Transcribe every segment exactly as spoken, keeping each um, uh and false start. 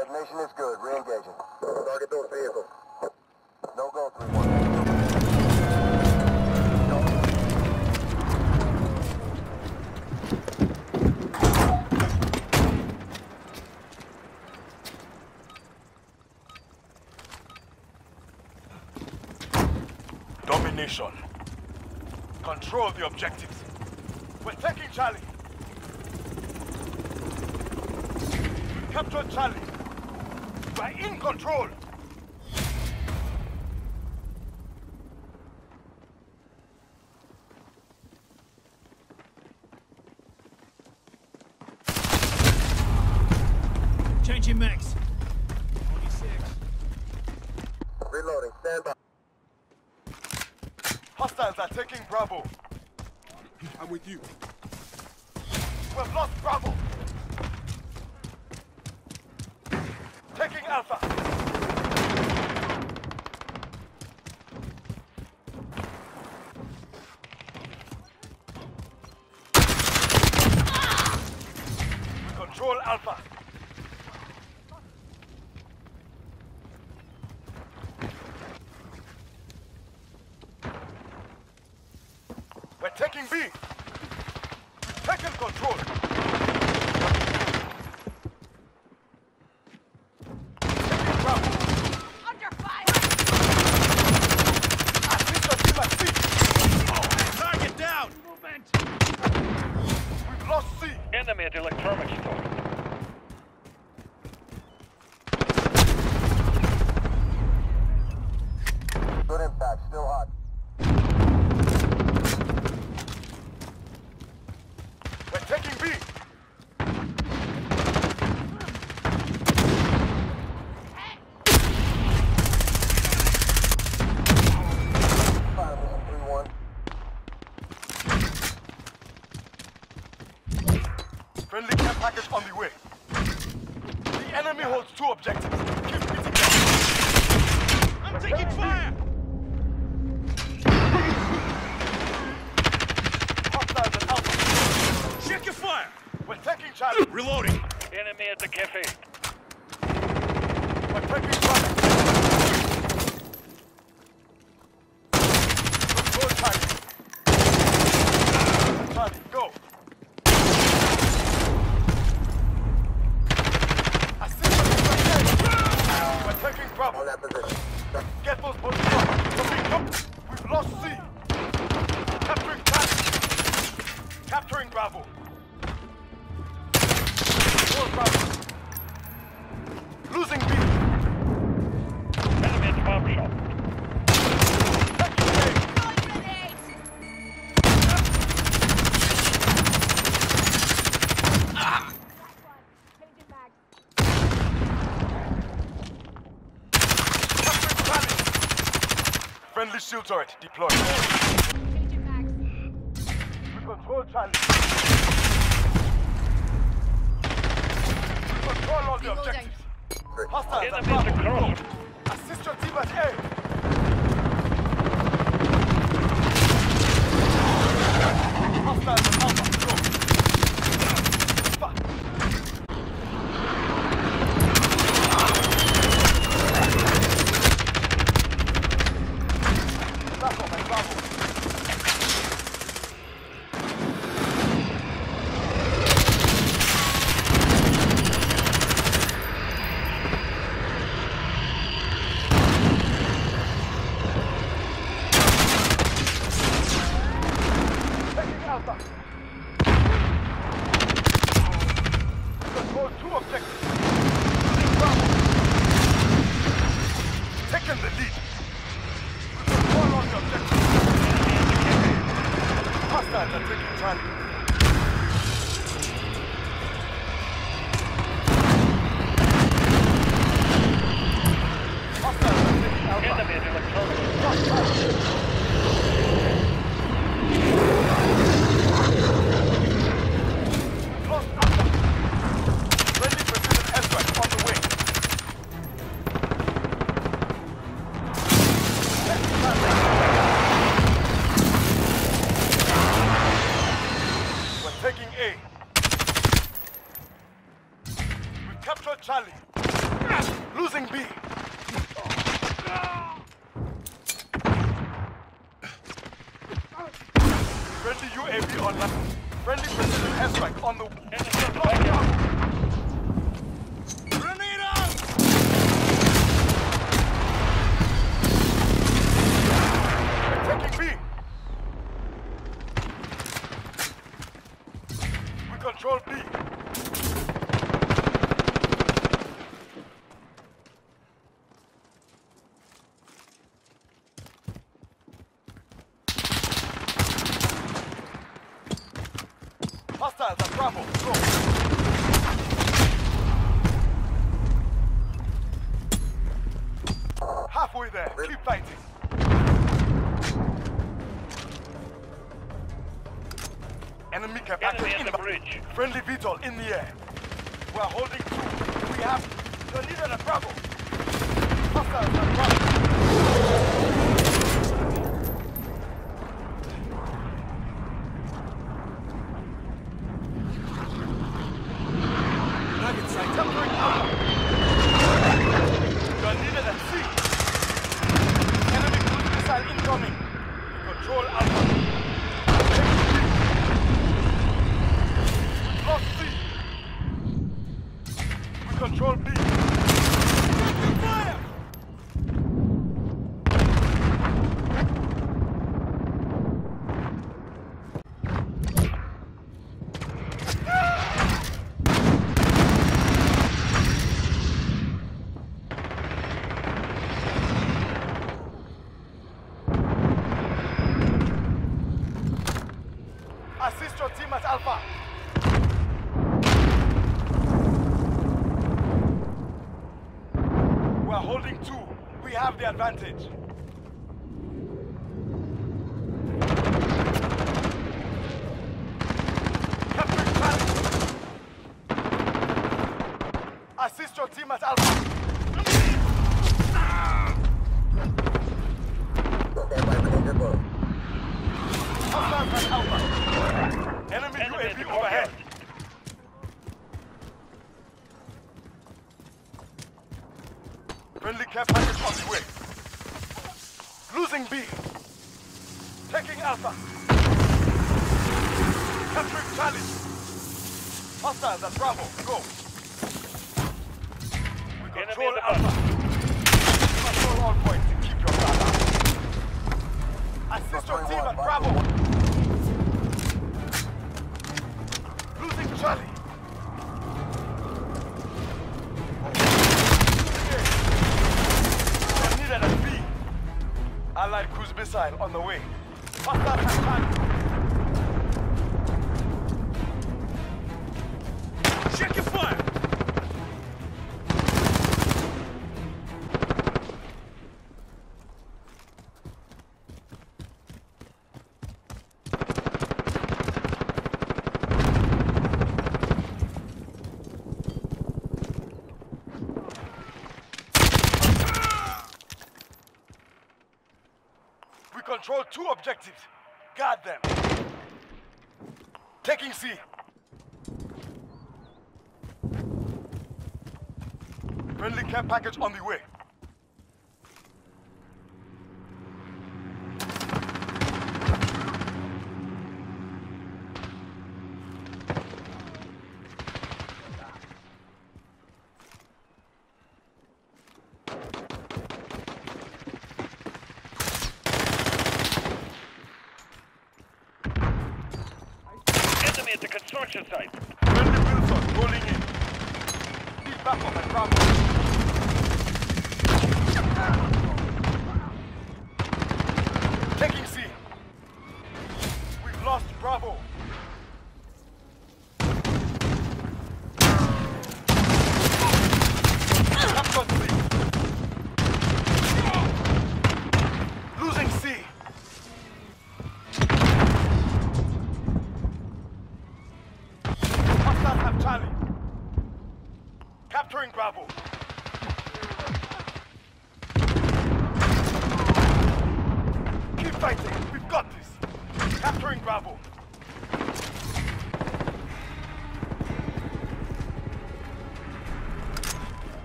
Detonation is good. Re-engaging. Target those vehicles. No go, three one. Domination. Control the objectives. We're taking Charlie. Capture Charlie. We're in control. Changing max. Only six. Reloading. Stand by. Hostiles are taking Bravo. I'm with you. We've lost Bravo. Taking Alpha. We control Alpha. We're taking B. We've taken control. Taking Bravo. Under fire! Assist your team at C. Target down! Movement! We've lost C. Enemy at electronics store. Good impact. Still hot. We're taking B. Fire mission three one. Friendly care package on the way. The enemy holds two objectives. Keep beating them. I'm taking fire! Hostiles at Alpha. Check your fire! We're taking Charlie. Reloading! Enemy at the cafe. We're taking Charlie. Control Charlie. Charlie, go. Assist us. We're taking Bravo. On that position. Get those boats up. We're being up. We've lost C. Capturing Charlie. Capturing Bravo. Control Bravo. Losing B. Enemy at the bomb shop. Taking A. Throwing grenades! Changing mags. Capturing Charlie. Friendly shield turret deployed. Changing mags. We control Charlie. We control all the Reloading. objectives. Hostiles at Enemy at the Bravo. cross. Go. Assist your team at A. Hostiles at Alpha. Go. Fuck. Back on my Bravo. Taking Alpha. Control two objectives. Bravo. Taking the lead. Control all the objectives. Hostiles are taking Charlie. Hostiles are taking Alpha. Enemy at electronics. Lost Charlie. Lost Alpha. Friendly precision airstrike on the way. Taking Charlie. We're taking A. We captured Charlie. Losing B. Friendly U A V online. Friendly precision airstrike on the... Innocent, back up. Grenade out! Taking B. We control B. Hostiles at Bravo. Go. Halfway there. Keep fighting. Enemy cap Enemy active at in the bridge. Friendly V TOL in the air. We are holding two. We have the leader at Bravo. Hostiles at Bravo. Target sight. Tempering out. You are needed at C. Enemy cruise missile incoming. We control Alpha. Lost C. We control B. Fire! Assist your team at Alpha. We are holding two. We have the advantage. Capturing Charlie. Assist your team at Alpha. Hostiles at Alpha. Enemy Enemy U A at V the overhead. courtyard. Friendly care package on the way. Losing B. Taking Alpha. Capturing Charlie. Hostiles at Bravo. Go. We Enemy control at the Alpha. Control all points and keep your guard up. Assist your team at Bravo. Losing Charlie. You're needed at B. Allied cruise missile on the way. Hostile at Charlie. Check your fire! We control two objectives. Guard them. Taking C. Friendly care package on the way. Enemy at the construction site. Friendly Wilson rolling in. Keep back on my Bravo. Taking C. We've lost Bravo. Captured C. Losing C. Hostiles have Charlie. Capturing Bravo. Keep fighting. We've got this. Capturing Bravo.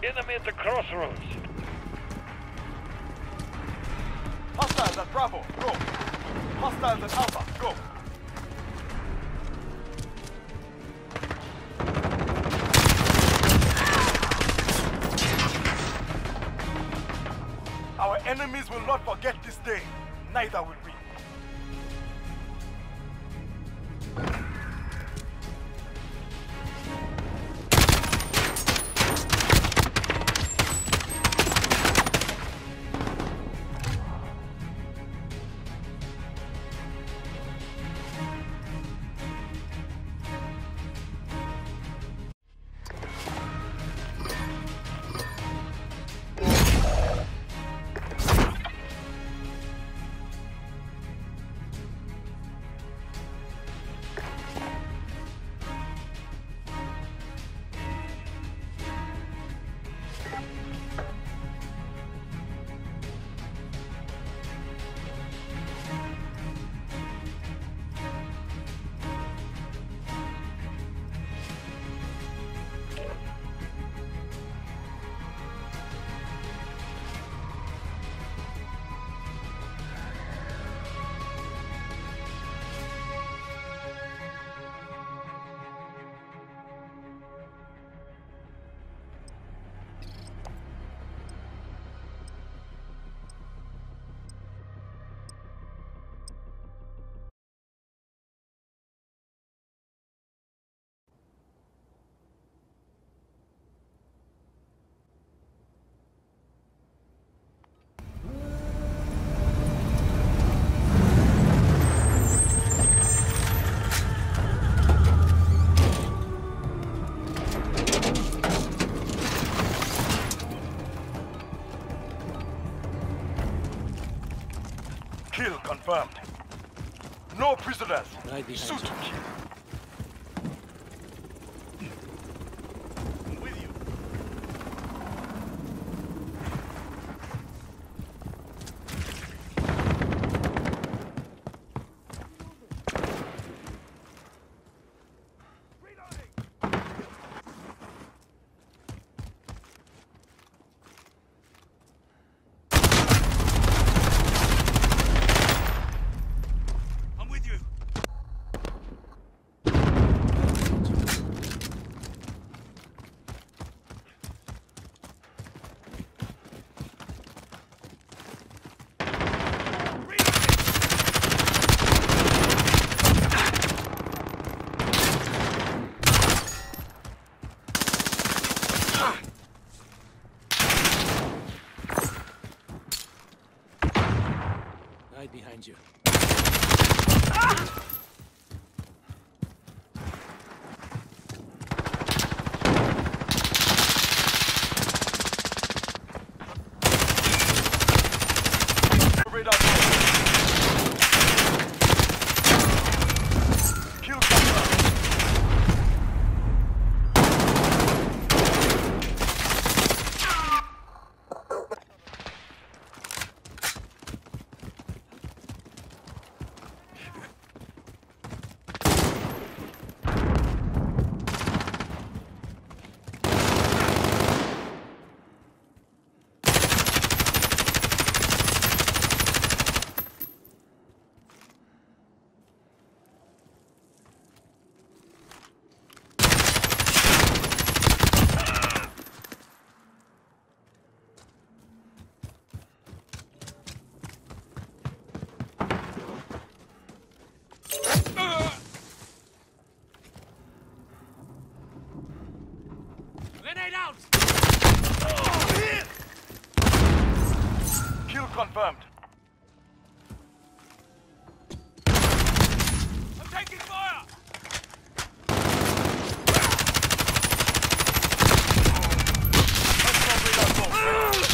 Enemy at the crossroads. Hostiles at Bravo, go. Hostiles at Alpha, go. Our enemies will not forget this day. Neither will we. Kill confirmed. No prisoners. Right behind Shoot you. to kill. I'm with you. I'm with you. Right behind you. Radar. Kill confirmed. Grenade out! Kill confirmed. I'm taking fire! Let's go, radar, go.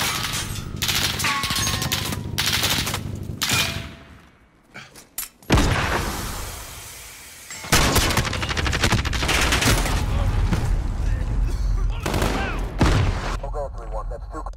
Don't go three one. That's too.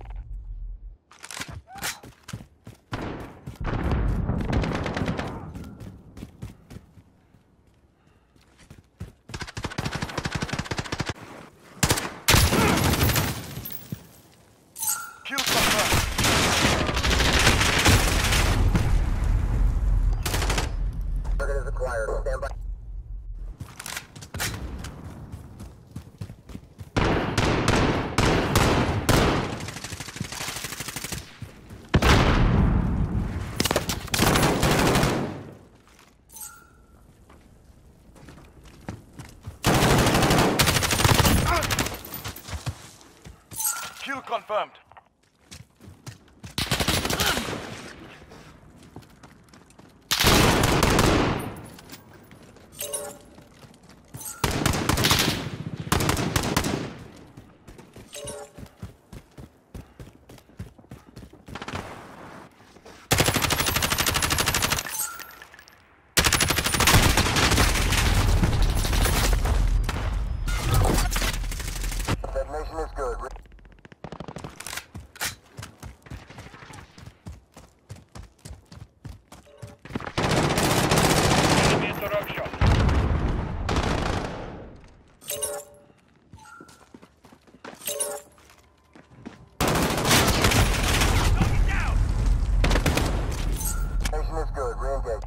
Kill confirmed. Detonation is good. Enemy at the rock shop. Target down! Detonation is good. Re-engage.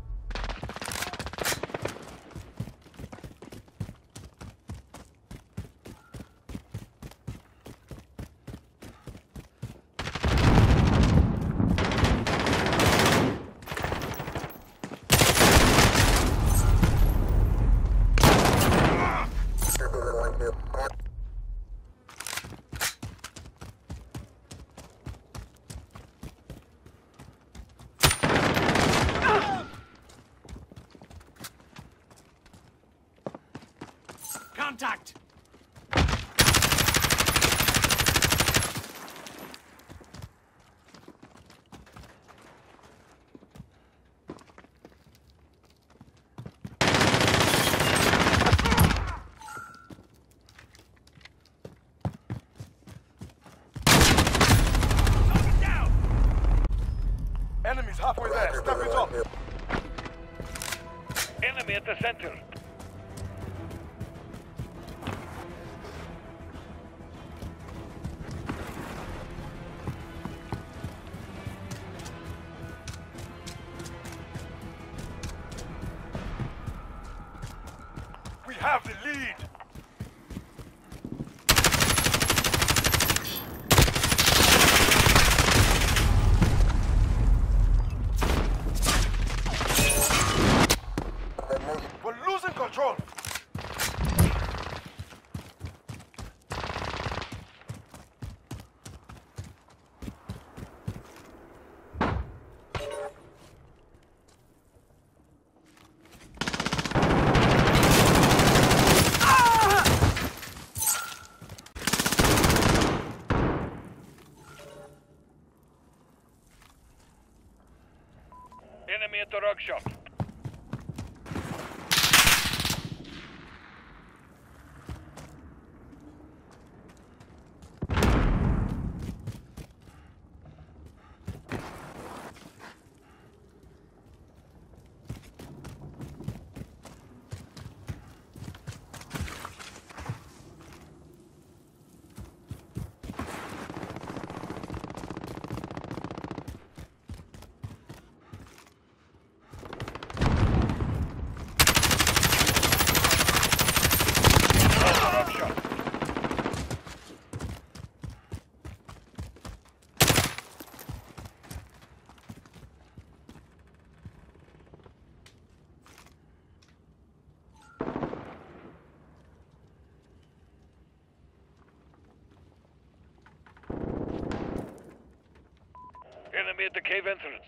Contact! Target down! Enemies halfway there. Step it up. Enemy at the center. We have the lead. Detonation. We're losing control. Enemy at the rock shop. Enemy at the cave entrance.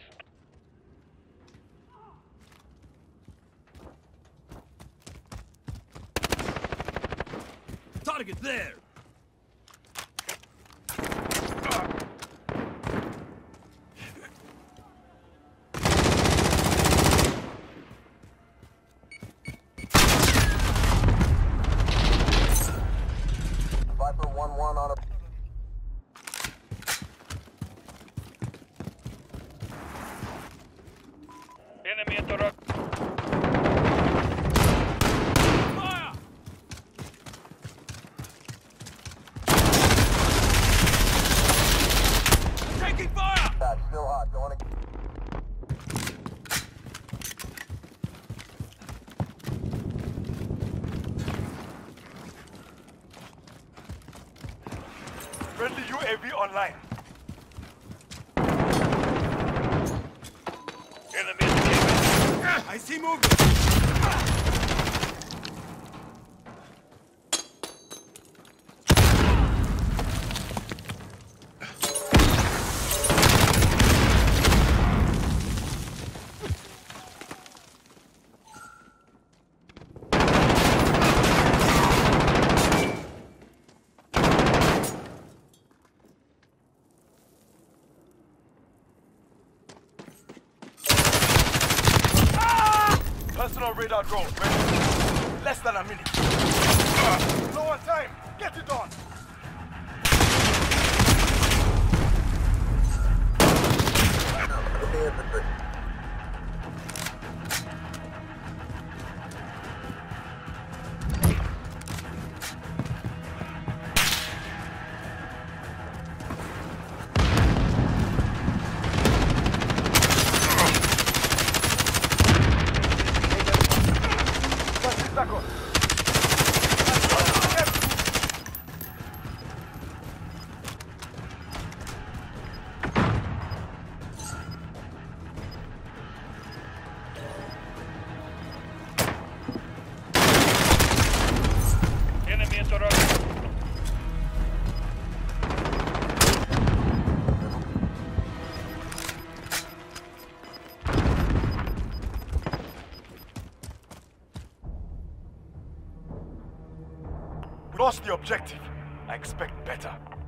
Target there! Viper one one on a... Enemy at the rock. Fire! Taking fire! That's still hot. Don't want to... Friendly U A V online. Enemy at the cave entrance. I see movement! Counter radar drone, ready? Less than a minute. Low on time. Get it on. With the infantry. Taco. Enemy interrupted. Lost the objective. I expect better.